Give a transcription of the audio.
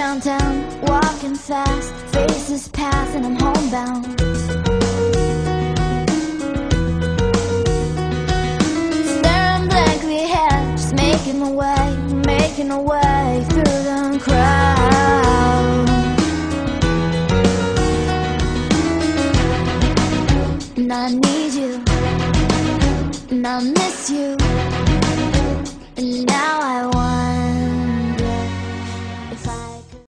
downtown, walking fast, faces pass and I'm homebound. Staring blankly ahead, just making my way through the crowd. And I need you, and I miss you, and now I